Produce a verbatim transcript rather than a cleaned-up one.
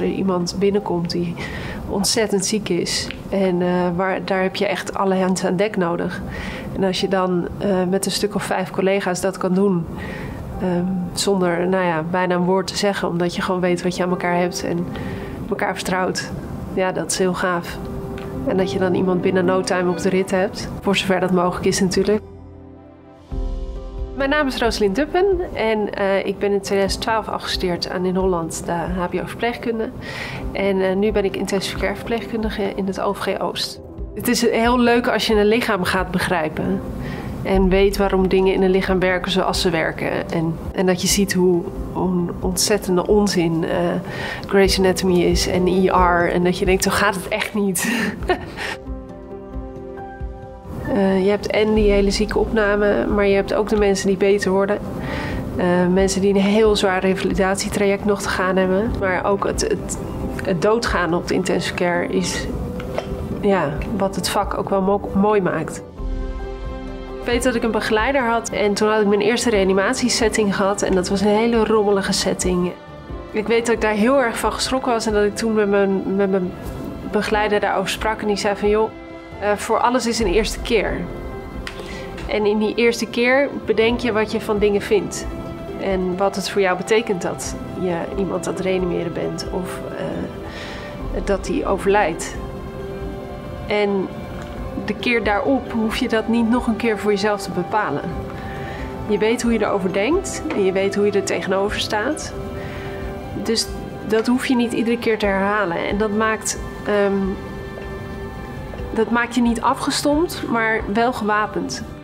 er iemand binnenkomt die ontzettend ziek is. En uh, waar, daar heb je echt alle hands aan dek nodig. En als je dan uh, met een stuk of vijf collega's dat kan doen, um, zonder nou ja, bijna een woord te zeggen, omdat je gewoon weet wat je aan elkaar hebt en elkaar vertrouwt. Ja, dat is heel gaaf. En dat je dan iemand binnen no time op de rit hebt, voor zover dat mogelijk is natuurlijk. Mijn naam is Rosalien Duppen en uh, ik ben in tweeduizend twaalf afgestudeerd aan in Holland de H B O verpleegkunde. En uh, nu ben ik intensive care verpleegkundige in het O V G Oost. Het is heel leuk als je een lichaam gaat begrijpen en weet waarom dingen in een lichaam werken zoals ze werken. En, en dat je ziet hoe, hoe ontzettende onzin uh, Grey's Anatomy is en E R en dat je denkt, zo gaat het echt niet. Uh, je hebt en die hele zieke opname, maar je hebt ook de mensen die beter worden. Uh, mensen die een heel zwaar revalidatietraject nog te gaan hebben. Maar ook het, het, het doodgaan op de intensive care is ja, wat het vak ook wel mo mooi maakt. Ik weet dat ik een begeleider had en toen had ik mijn eerste reanimatiesetting gehad en dat was een hele rommelige setting. Ik weet dat ik daar heel erg van geschrokken was en dat ik toen met mijn, met mijn begeleider daarover sprak en die zei van joh, Uh, voor alles is een eerste keer. En in die eerste keer bedenk je wat je van dingen vindt. En wat het voor jou betekent dat je iemand aan het reanimeren bent of uh, dat die overlijdt. En de keer daarop hoef je dat niet nog een keer voor jezelf te bepalen. Je weet hoe je erover denkt en je weet hoe je er tegenover staat. Dus dat hoef je niet iedere keer te herhalen. En dat maakt... Um, Dat maakt je niet afgestompt, maar wel gewapend.